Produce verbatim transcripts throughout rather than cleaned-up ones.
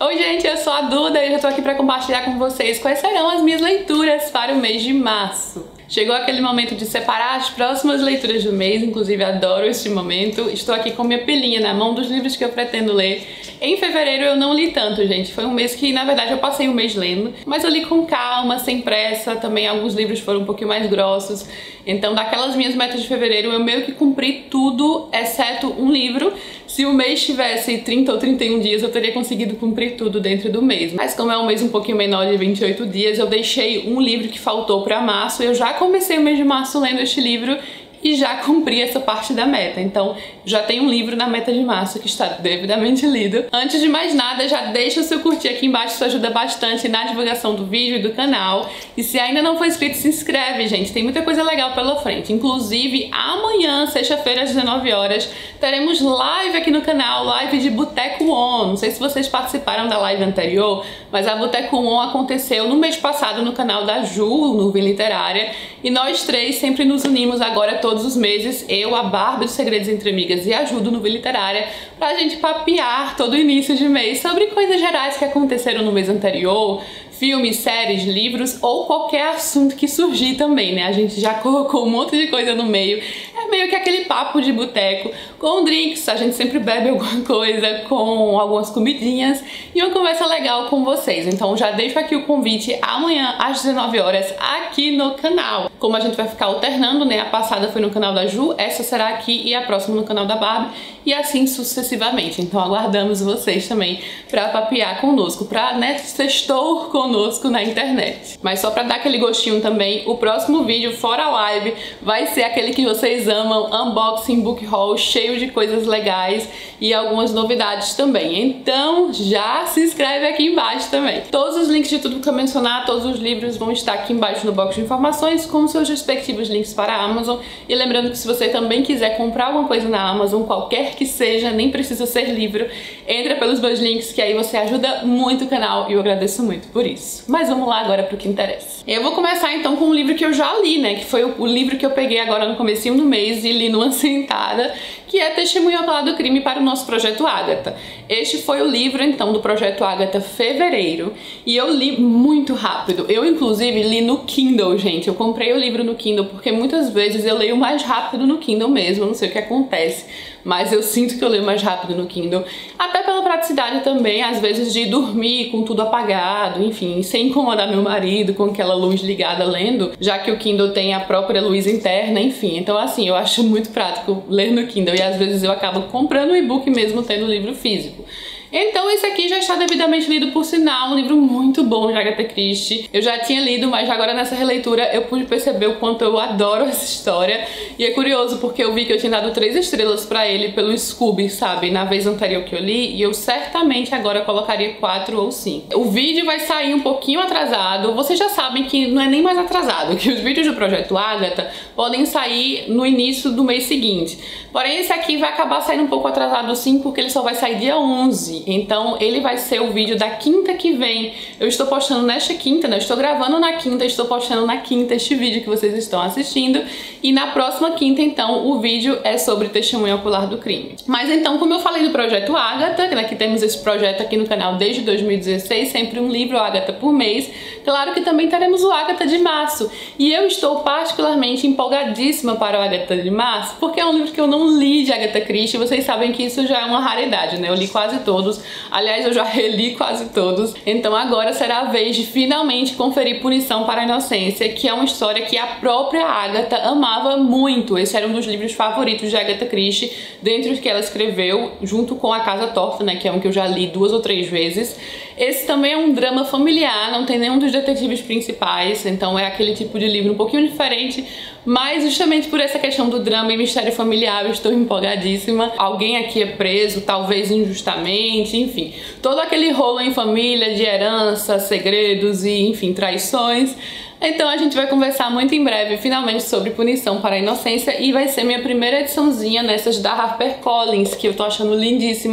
Oi gente, eu sou a Duda e eu tô aqui pra compartilhar com vocês quais serão as minhas leituras para o mês de março. Chegou aquele momento de separar as próximas leituras do mês, inclusive adoro este momento. Estou aqui com minha pilhinha na mão dos livros que eu pretendo ler. Em fevereiro eu não li tanto, gente. Foi um mês que, na verdade, eu passei o mês lendo, mas eu li com calma, sem pressa. Também alguns livros foram um pouquinho mais grossos. Então, daquelas minhas metas de fevereiro, eu meio que cumpri tudo, exceto um livro. Se o mês tivesse trinta ou trinta e um dias, eu teria conseguido cumprir tudo dentro do mês. Mas como é um mês um pouquinho menor de vinte e oito dias, eu deixei um livro que faltou para março. Eu já comecei o mês de março lendo este livro e já cumpri essa parte da meta. Então, já tem um livro na meta de março que está devidamente lido. Antes de mais nada, já deixa o seu curtir aqui embaixo, isso ajuda bastante na divulgação do vídeo e do canal. E se ainda não for inscrito, se inscreve, gente. Tem muita coisa legal pela frente. Inclusive, amanhã, sexta-feira, às dezenove horas, teremos live aqui no canal, live de Boteco On. Não sei se vocês participaram da live anterior, mas a Boteco On aconteceu no mês passado no canal da Ju, Nuvem Literária. E nós três sempre nos unimos agora todos Todos os meses, eu, a Barbie dos Segredos Entre Amigas e a Ju do Nuvem Literária, pra gente papear todo início de mês sobre coisas gerais que aconteceram no mês anterior, filmes, séries, livros ou qualquer assunto que surgir também, né? A gente já colocou um monte de coisa no meio. É meio que aquele papo de boteco com drinks, a gente sempre bebe alguma coisa, com algumas comidinhas e uma conversa legal com vocês. Então já deixo aqui o convite amanhã às dezenove horas aqui no canal. Como a gente vai ficar alternando, né? A passada foi no canal da Ju, essa será aqui e a próxima no canal da Barbie e assim sucessivamente. Então aguardamos vocês também pra papear conosco, pra, né, sextou conosco na internet. Mas só pra dar aquele gostinho também, o próximo vídeo, fora a live, vai ser aquele que vocês amam, unboxing, book haul, cheio de coisas legais e algumas novidades também. Então já se inscreve aqui embaixo também. Todos os links de tudo que eu mencionar, todos os livros vão estar aqui embaixo no box de informações, com seus respectivos links para a Amazon. E lembrando que se você também quiser comprar alguma coisa na Amazon, qualquer que seja, nem precisa ser livro, entra pelos meus links que aí você ajuda muito o canal e eu agradeço muito por isso. Mas vamos lá agora pro que interessa. Eu vou começar então com um livro que eu já li, né, que foi o, o livro que eu peguei agora no comecinho do mês e li numa sentada, que é Testemunho Ocular do Crime para o nosso Projeto Ágata. Este foi o livro então do Projeto Ágata Fevereiro e eu li muito rápido. Eu inclusive li no Kindle, gente. Eu comprei o livro no Kindle porque muitas vezes eu leio mais rápido no Kindle mesmo, não sei o que acontece, mas eu sinto que eu leio mais rápido no Kindle, até pela praticidade também, às vezes de dormir com tudo apagado, enfim, sem incomodar meu marido com aquela luz ligada lendo, já que o Kindle tem a própria luz interna, enfim. Então assim, eu acho muito prático ler no Kindle e às vezes eu acabo comprando o e-book mesmo tendo o livro físico. Então esse aqui já está devidamente lido, por sinal, um livro muito bom de Agatha Christie. Eu já tinha lido, mas agora nessa releitura eu pude perceber o quanto eu adoro essa história. E é curioso porque eu vi que eu tinha dado três estrelas pra ele pelo Scooby, sabe, na vez anterior que eu li, e eu certamente agora colocaria quatro ou cinco. O vídeo vai sair um pouquinho atrasado, vocês já sabem que não é nem mais atrasado, que os vídeos do Projeto Ágata podem sair no início do mês seguinte. Porém esse aqui vai acabar saindo um pouco atrasado sim, porque ele só vai sair dia onze. Então ele vai ser o vídeo da quinta que vem. Eu estou postando nesta quinta, né? Eu estou gravando na quinta, estou postando na quinta este vídeo que vocês estão assistindo. E na próxima quinta, então, o vídeo é sobre Testemunho Ocular do Crime. Mas então, como eu falei do Projeto Ágata, né, que temos esse projeto aqui no canal desde dois mil e dezesseis, sempre um livro Ágata por mês, claro que também teremos o Ágata de março. E eu estou particularmente empolgadíssima para o Ágata de março, porque é um livro que eu não li de Agatha Christie. Vocês sabem que isso já é uma raridade, né? Eu li quase todos. Aliás, eu já reli quase todos. Então agora será a vez de finalmente conferir Punição para a Inocência, que é uma história que a própria Agatha amava muito. Esse era um dos livros favoritos de Agatha Christie, dentre os que ela escreveu, junto com A Casa Torta, né, que é um que eu já li duas ou três vezes. Esse também é um drama familiar, não tem nenhum dos detetives principais, então é aquele tipo de livro um pouquinho diferente, mas justamente por essa questão do drama e mistério familiar eu estou empolgadíssima. Alguém aqui é preso, talvez injustamente, enfim. Todo aquele rolo em família de herança, segredos e, enfim, traições. Então a gente vai conversar muito em breve, finalmente, sobre Punição para a Inocência, e vai ser minha primeira ediçãozinha nessas da HarperCollins, que eu tô achando lindíssima.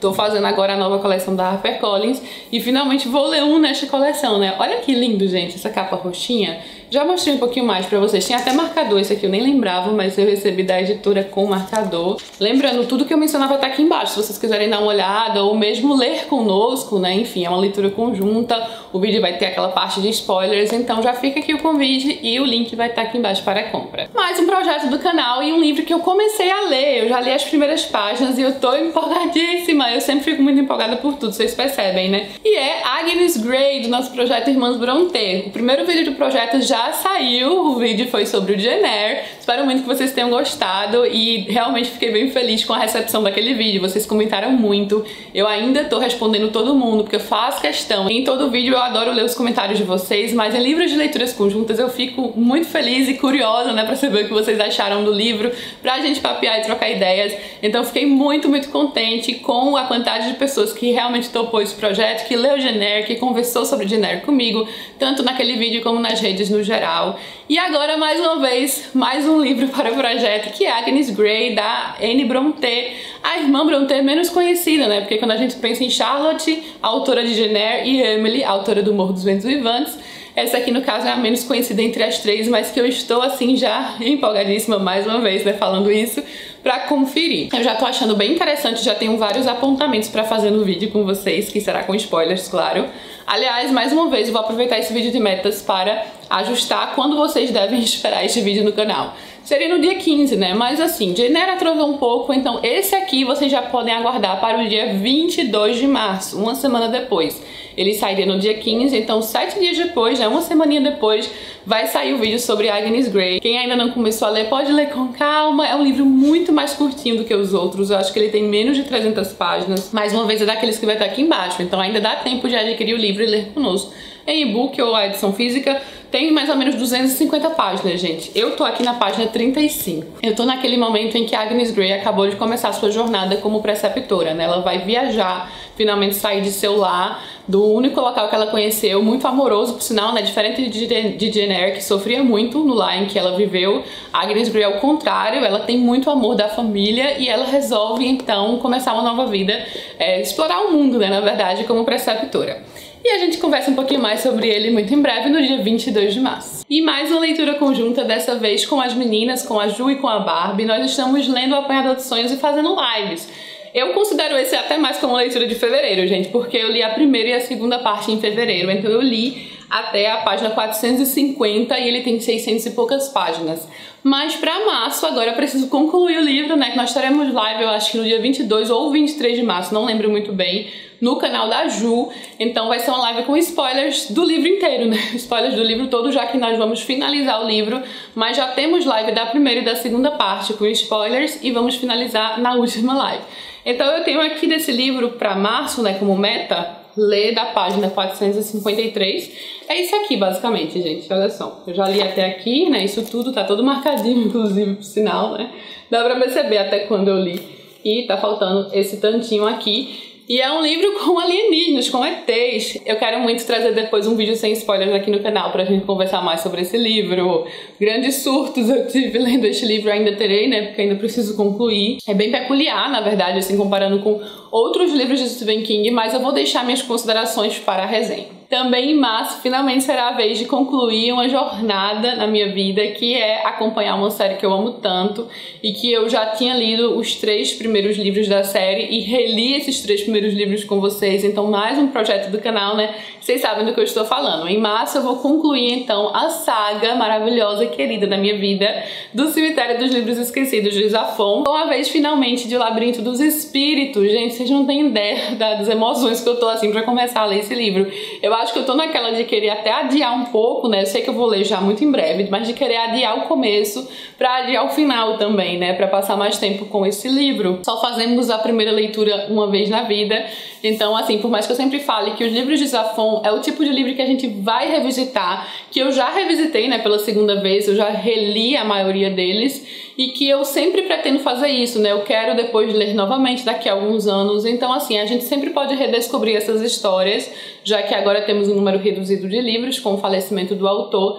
Tô fazendo agora a nova coleção da HarperCollins e finalmente vou ler um nesta coleção, né? Olha que lindo, gente, essa capa roxinha. Já mostrei um pouquinho mais pra vocês. Tinha até marcador, esse aqui eu nem lembrava, mas eu recebi da editora com marcador. Lembrando, tudo que eu mencionava tá aqui embaixo, se vocês quiserem dar uma olhada ou mesmo ler conosco, né? Enfim, é uma leitura conjunta. O vídeo vai ter aquela parte de spoilers, então já fica aqui o convite e o link vai estar aqui embaixo para a compra. Mais um projeto do canal e um livro que eu comecei a ler. Eu já li as primeiras páginas e eu tô empolgadíssima. Eu sempre fico muito empolgada por tudo, vocês percebem, né? E é Agnes Grey, do nosso projeto Irmãs Brontë. O primeiro vídeo do projeto já saiu, o vídeo foi sobre o Jane Eyre. Espero muito que vocês tenham gostado e realmente fiquei bem feliz com a recepção daquele vídeo. Vocês comentaram muito. Eu ainda tô respondendo todo mundo, porque eu faço questão. Em todo vídeo eu adoro ler os comentários de vocês, mas em livros de leituras conjuntas eu fico muito feliz e curiosa, né, pra saber o que vocês acharam do livro, pra gente papear e trocar ideias. Então eu fiquei muito, muito contente com a quantidade de pessoas que realmente topou esse projeto, que leu Jane Eyre, que conversou sobre Jane Eyre comigo, tanto naquele vídeo como nas redes no geral. E agora, mais uma vez, mais um livro para o projeto, que é Agnes Grey, da Anne Brontë, a irmã Brontë menos conhecida, né? Porque quando a gente pensa em Charlotte, a autora de Jane Eyre, e Emily, a autora do Morro dos Ventos Vivantes, essa aqui, no caso, é a menos conhecida entre as três, mas que eu estou, assim, já empolgadíssima, mais uma vez, né, falando isso, pra conferir. Eu já tô achando bem interessante, já tenho vários apontamentos pra fazer no vídeo com vocês, que será com spoilers, claro. Aliás, mais uma vez, eu vou aproveitar esse vídeo de metas para ajustar quando vocês devem esperar este vídeo no canal. Seria no dia quinze, né? Mas assim, Jane Eyre atrasou um pouco, então esse aqui vocês já podem aguardar para o dia vinte e dois de março, uma semana depois. Ele sairia no dia quinze, então sete dias depois, né, uma semaninha depois, vai sair o vídeo sobre Agnes Grey. Quem ainda não começou a ler, pode ler com calma. É um livro muito mais curtinho do que os outros. Eu acho que ele tem menos de trezentas páginas. Mais uma vez, é daqueles que vai estar aqui embaixo. Então ainda dá tempo de adquirir o livro e ler conosco. Em e-book ou a edição física, tem mais ou menos duzentas e cinquenta páginas, gente. Eu tô aqui na página trinta e cinco. Eu tô naquele momento em que Agnes Grey acabou de começar a sua jornada como preceptora, né? Ela vai viajar, finalmente sair de seu lar, do único local que ela conheceu, muito amoroso, por sinal, né? Diferente de Jane Eyre, que sofria muito no lar em que ela viveu. Agnes Grey, ao contrário, ela tem muito amor da família e ela resolve, então, começar uma nova vida, é, explorar o mundo, né? Na verdade, como preceptora. E a gente conversa um pouquinho mais sobre ele muito em breve, no dia vinte e dois de março. E mais uma leitura conjunta, dessa vez com as meninas, com a Ju e com a Barbie. Nós estamos lendo O Apanhador de Sonhos e fazendo lives. Eu considero esse até mais como leitura de fevereiro, gente, porque eu li a primeira e a segunda parte em fevereiro, então eu li até a página quatrocentos e cinquenta e ele tem seiscentas e poucas páginas. Mas pra março, agora eu preciso concluir o livro, né, que nós teremos live, eu acho que no dia vinte e dois ou vinte e três de março, não lembro muito bem, no canal da Ju. Então vai ser uma live com spoilers do livro inteiro, né, spoilers do livro todo, já que nós vamos finalizar o livro, mas já temos live da primeira e da segunda parte com spoilers e vamos finalizar na última live. Então eu tenho aqui desse livro pra março, né, como meta, ler da página quatrocentos e cinquenta e três. É isso aqui, basicamente, gente, olha só. Eu já li até aqui, né, isso tudo tá todo marcadinho, inclusive, por sinal, né. Dá pra perceber até quando eu li. E tá faltando esse tantinho aqui. E é um livro com alienígenas, com E Tês. Eu quero muito trazer depois um vídeo sem spoilers aqui no canal pra gente conversar mais sobre esse livro. Grandes surtos eu tive lendo este livro, ainda terei, né, porque ainda preciso concluir. É bem peculiar, na verdade, assim, comparando com outros livros de Stephen King, mas eu vou deixar minhas considerações para a resenha. Também em março, finalmente será a vez de concluir uma jornada na minha vida, que é acompanhar uma série que eu amo tanto e que eu já tinha lido os três primeiros livros da série e reli esses três primeiros livros com vocês, então mais um projeto do canal, né? Vocês sabem do que eu estou falando. Em março eu vou concluir, então, a saga maravilhosa e querida da minha vida do Cemitério dos Livros Esquecidos de Zafon, com a vez, finalmente, de O Labirinto dos Espíritos. Gente, vocês não têm ideia das emoções que eu tô, assim, pra começar a ler esse livro. Eu acho que eu tô naquela de querer até adiar um pouco, né? Eu sei que eu vou ler já muito em breve, mas de querer adiar o começo pra adiar o final também, né? Pra passar mais tempo com esse livro. Só fazemos a primeira leitura uma vez na vida. Então, assim, por mais que eu sempre fale que os livros de Zafon é o tipo de livro que a gente vai revisitar, que eu já revisitei, né, pela segunda vez, eu já reli a maioria deles, e que eu sempre pretendo fazer isso, né? Eu quero depois ler novamente daqui a alguns anos. Então, assim, a gente sempre pode redescobrir essas histórias, já que agora temos um número reduzido de livros com o falecimento do autor.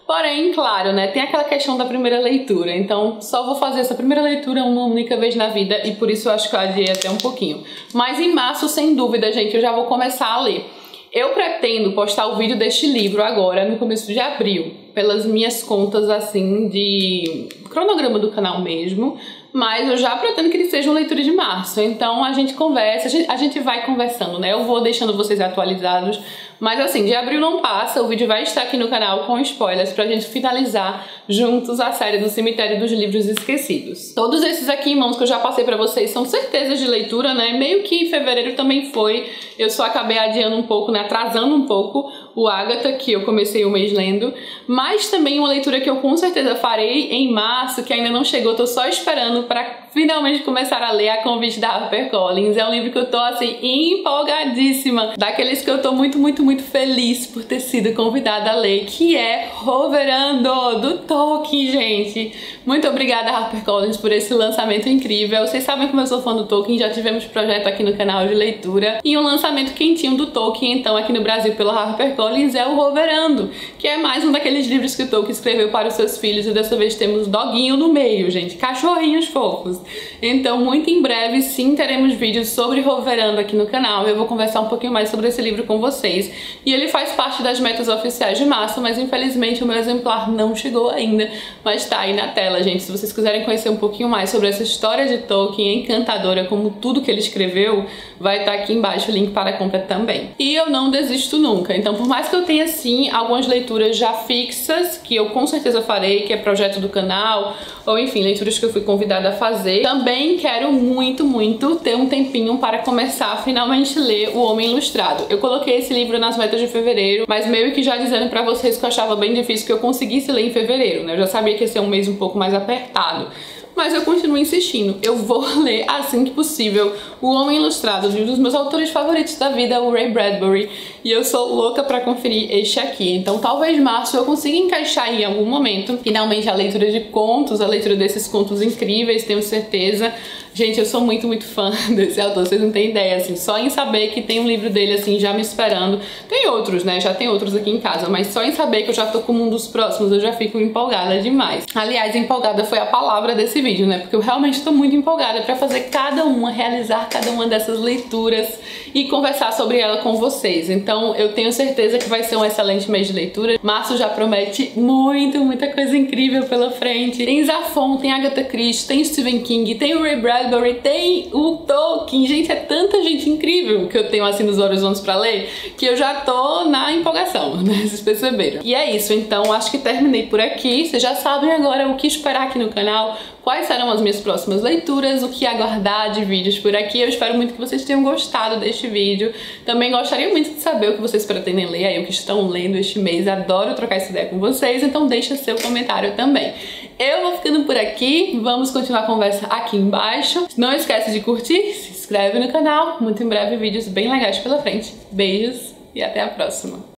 Porém, claro, né, tem aquela questão da primeira leitura, então só vou fazer essa primeira leitura uma única vez na vida e por isso eu acho que eu adiei até um pouquinho. Mas em março, sem dúvida, gente, eu já vou começar a ler. Eu pretendo postar o vídeo deste livro agora, no começo de abril, pelas minhas contas, assim, de cronograma do canal mesmo, mas eu já pretendo que ele seja uma leitura de março, então a gente conversa, a gente, a gente vai conversando, né? Eu vou deixando vocês atualizados, mas assim, de abril não passa, o vídeo vai estar aqui no canal com spoilers pra gente finalizar juntos a série do Cemitério dos Livros Esquecidos. Todos esses aqui, irmãos, que eu já passei pra vocês são certezas de leitura, né? Meio que em fevereiro também foi, eu só acabei adiando um pouco, né? Atrasando um pouco o Agatha, que eu comecei o mês lendo, mas também uma leitura que eu com certeza farei em março, que ainda não chegou, tô só esperando pra finalmente começar a ler A Convite da HarperCollins. É um livro que eu tô assim empolgadíssima, daqueles que eu tô muito, muito, muito feliz por ter sido convidada a ler, que é Hoverando, do Tolkien, gente. Muito obrigada, HarperCollins, por esse lançamento incrível. Vocês sabem como eu sou fã do Tolkien, já tivemos projeto aqui no canal de leitura, e um lançamento quentinho do Tolkien, então, aqui no Brasil pela HarperCollins é o Hoverando, que é mais um daqueles livros que o Tolkien escreveu para os seus filhos, e dessa vez temos doguinho no meio, gente, cachorrinhos fofos. Então, muito em breve, sim, teremos vídeos sobre Hoverando aqui no canal. Eu vou conversar um pouquinho mais sobre esse livro com vocês. E ele faz parte das metas oficiais de março, mas infelizmente o meu exemplar não chegou ainda, mas tá aí na tela, gente. Se vocês quiserem conhecer um pouquinho mais sobre essa história de Tolkien encantadora, como tudo que ele escreveu, vai estar aqui embaixo o link para compra também. E eu não desisto nunca, então por mais que eu tenha, sim, algumas leituras já fixas, que eu com certeza farei, que é projeto do canal, ou enfim, leituras que eu fui convidada a fazer, também quero muito, muito ter um tempinho para começar a finalmente ler O Homem Ilustrado. Eu coloquei esse livro nas metas de fevereiro, mas meio que já dizendo pra vocês que eu achava bem difícil que eu conseguisse ler em fevereiro, né? Eu já sabia que ia ser um mês um pouco mais apertado, mas eu continuo insistindo. Eu vou ler assim que possível O Homem Ilustrado, de um dos meus autores favoritos da vida, o Ray Bradbury, e eu sou louca pra conferir este aqui. Então talvez março eu consiga encaixar em algum momento finalmente a leitura de contos, a leitura desses contos incríveis, tenho certeza. Gente, eu sou muito, muito fã desse autor, vocês não têm ideia, assim, só em saber que tem um livro dele, assim, já me esperando. Tem outros, né, já tem outros aqui em casa, mas só em saber que eu já tô com um dos próximos, eu já fico empolgada demais. Aliás, empolgada foi a palavra desse vídeo, né, porque eu realmente tô muito empolgada pra fazer cada uma, realizar cada uma dessas leituras e conversar sobre ela com vocês. Então, eu tenho certeza que vai ser um excelente mês de leitura. Março já promete muito, muita coisa incrível pela frente. Tem Zafon, tem Agatha Christie, tem Stephen King, tem o Ray Bradbury, tem o Tolkien. Gente, é tanta gente incrível que eu tenho assim nos horizontes pra ler, que eu já tô na empolgação, né? Vocês perceberam. E é isso, então acho que terminei por aqui. Vocês já sabem agora o que esperar aqui no canal, quais serão as minhas próximas leituras, o que aguardar de vídeos por aqui. Eu espero muito que vocês tenham gostado deste vídeo. Também gostaria muito de saber o que vocês pretendem ler aí, o que estão lendo este mês. Adoro trocar essa ideia com vocês, então deixa seu comentário também. Eu vou ficando por aqui, vamos continuar a conversa aqui embaixo. Não esquece de curtir, se inscreve no canal. Muito em breve vídeos bem legais pela frente. Beijos e até a próxima.